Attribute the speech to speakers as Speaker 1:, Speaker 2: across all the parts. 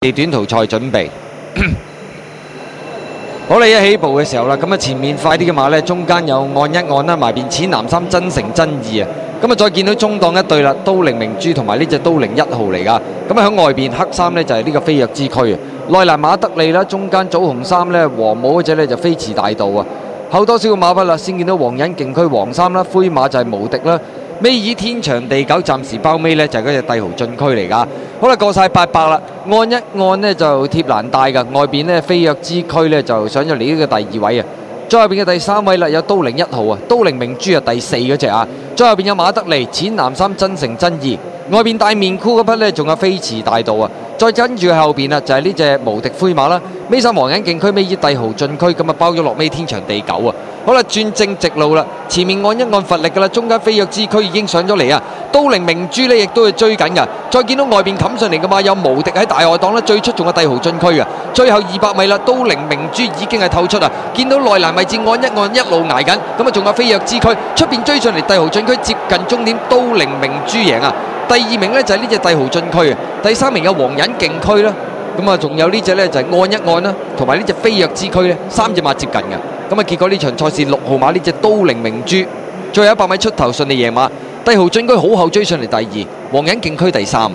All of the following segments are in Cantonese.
Speaker 1: 短途賽準備。好啦，一起步嘅時候啦，咁啊前面快啲嘅馬呢，中間有按一按啦，埋邊淺藍衫真誠真意啊！咁啊再見到中檔一對啦，都靈明珠同埋呢隻都靈1號嚟噶。咁啊喺外邊黑衫呢，就係呢個飛躍之區啊，內欄馬德利啦，中間棗紅衫呢，黃帽嗰隻呢，就飛馳大道啊。後多少個馬匹啦，先見到皇仁勁區黃衫啦，灰馬就係無敵啦。尾二天長地久，暫時包尾呢，就係嗰隻帝豪進區嚟噶。好啦，過晒800啦，按一按呢，就貼欄帶噶，外邊呢，飛躍之區呢，就上咗嚟呢個第2位啊。再後邊嘅第3位啦，有都靈1號啊，都靈明珠啊，第4嗰隻啊。再後邊有馬德利淺藍衫真誠真意，外邊戴面箍嗰匹呢，仲有飛馳大道啊。再跟住後邊啊，就係呢隻無敵灰馬啦，尾三皇仁勁區，尾二帝豪進區，咁啊包咗落尾天長地久啊！好啦，轉正直路啦，前面按一按乏力噶啦，中間飛躍之區已經上咗嚟啊！都靈明珠呢亦都係追緊噶，再見到外邊冚上嚟嘅馬有無敵喺大外檔啦，最出仲有帝豪進區嘅，最後200米啦，都靈明珠已經係透出啊！見到內欄位置按一按一路捱緊，咁啊仲有飛躍之區，出邊追上嚟帝豪進區接近終點，都靈明珠贏啊！第2名呢就係呢隻帝豪進區啊，第3名有皇仁勁區啦，咁啊仲有呢隻呢就係按一按啦，同埋呢隻飛躍之區呢，3隻馬接近嘅。咁啊，結果呢場賽事6號馬呢隻都靈明珠，最後100米出頭順利贏馬，帝豪進區好後追上嚟第2，皇仁勁區第3啊！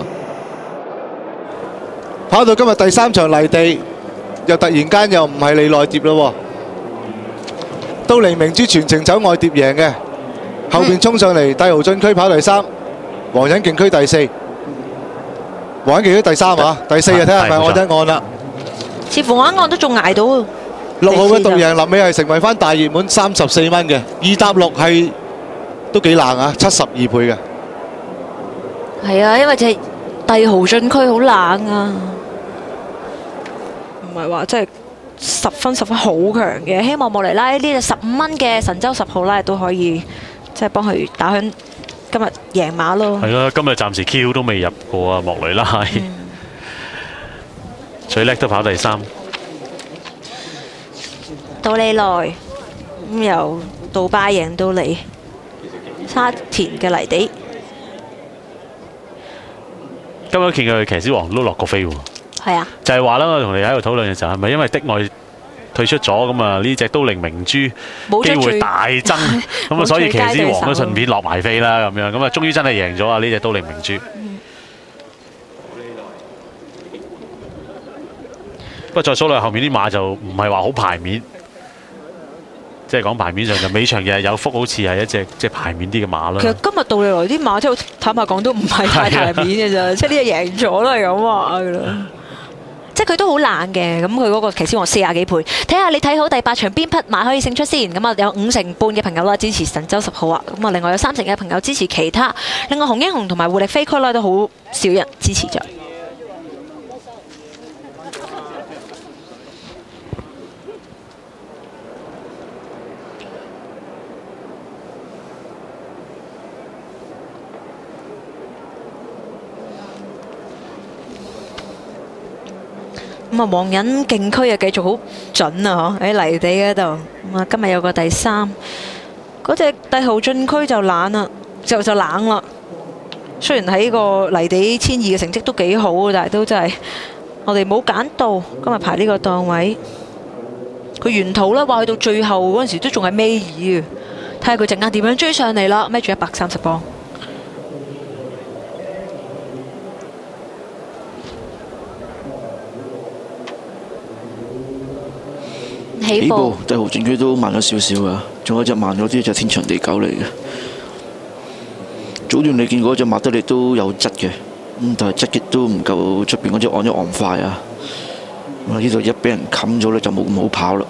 Speaker 2: 跑到今日第3場泥地，又突然間又唔係你內碟咯，都靈明珠全程走外碟贏嘅，後邊衝上嚟帝豪進區跑第3，皇仁勁區第4，皇仁勁區第3啊，第4啊，睇下係咪按一按啦。
Speaker 3: 似乎按一按都仲捱到啊
Speaker 2: ！6號嘅獨贏臨尾係成為翻大熱門34蚊嘅，2搭6係都幾冷啊，72倍嘅。
Speaker 3: 係啊，因為隻帝豪進區好冷啊，唔係話真係十分好強嘅。希望莫雷拉呢隻15蚊嘅神州10號啦，都可以即係幫佢打響今日贏馬咯。
Speaker 4: 係啦，今日暫時 Q 都未入過啊，莫雷拉。最叻都跑第3。
Speaker 3: 到你來，咁由杜拜贏到嚟沙田嘅泥地。
Speaker 4: 今日見佢騎師王都落過飛喎。
Speaker 3: 係啊。
Speaker 4: 就係話啦，我同你喺度討論嘅時候，係咪因為的愛退出咗咁啊？呢隻都靈明珠機會大增，咁啊，所以騎師王都順便落埋飛啦，咁樣咁啊，終於真係贏咗啊！呢隻都靈明珠。不過再數落後面啲馬就唔係話好牌面。即係講牌面上就尾場日有福，好似係一隻即係牌面啲嘅馬啦。
Speaker 3: 其實今日到你來啲馬，即係坦白講都唔係太牌面嘅咋，即係呢隻贏咗都係咁話㗎啦。即係佢都好冷嘅，咁佢嗰個騎師王40幾倍。睇下你睇好第8場邊匹馬可以勝出先。咁啊有50%半嘅朋友啦支持神州10號啊，咁啊另外有30%嘅朋友支持其他。另外紅英雄同埋活力飛區咧都好少人支持咗。咁啊，皇仁勁區啊，繼續好準啊！喺泥地嗰度，咁啊，今日有個第3，嗰隻帝豪進區就冷啦，就冷啦。雖然喺個泥地1200嘅成績都幾好，但係都真係我哋冇揀到今日排呢個檔位。佢沿途咧話去到最後嗰陣時都仲係尾二啊！睇下佢陣間點樣追上嚟啦，孭住130磅。起步
Speaker 5: 帝豪進區都慢咗少少啊，仲有隻慢咗啲，就天長地久嚟嘅。早段你見嗰隻馬德里都有質嘅，但係質極都唔夠出邊嗰隻按一按快啊！呢度一俾人冚咗咧，就冇咁好跑啦。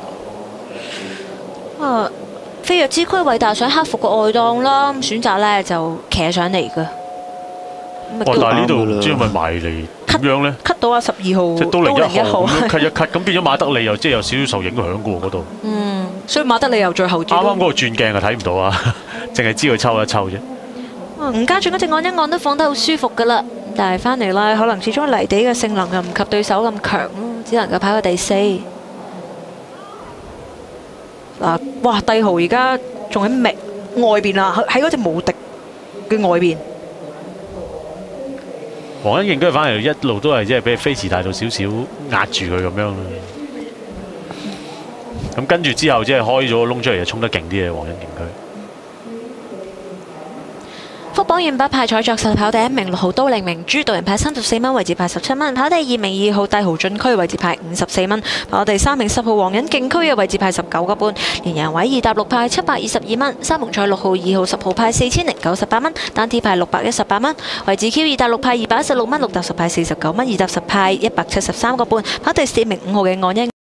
Speaker 3: 飛躍之區偉達想克服個外檔啦，選擇咧就騎上嚟㗎。
Speaker 4: 但係呢度唔知係咪埋嚟點樣咧
Speaker 3: ？cut 到啊12號，
Speaker 4: 即係都靈1號咁樣 cut 一 cut， 咁變咗馬德里又即係有少少受影響嘅喎嗰度。
Speaker 3: 所以馬德里又最後轉。啱
Speaker 4: 啱嗰個轉鏡就睇唔到啊，淨係知佢抽一抽啫。
Speaker 3: 吳家俊嗰隻按一按都放得好舒服㗎啦，但係翻嚟啦，可能始終泥地嘅性能又唔及對手咁強，只能夠跑到第4。嗱，哇！帝豪而家仲喺外邊啦，喺嗰隻無敵嘅外邊。
Speaker 4: 黃恩勁居反而一路都係即係俾飛馳帶到少少壓住佢咁樣。咁跟住之後即係開咗個窿出嚟就衝得勁啲嘅黃恩勁居。
Speaker 3: 福榜遠8派彩作實跑第1名6號都靈明珠，導人派34蚊，位置派17蚊；跑第2名2號帝豪進區，位置派54蚊；跑第3名10號黃仁勁區嘅位置派19個半，連人位2搭6派722蚊；三蒙賽6號2號10號派4098蚊，單 T 派618蚊；位置 Q 2搭6派216蚊，6搭10派49蚊，2搭10派173個半；跑第4名5號嘅岸一。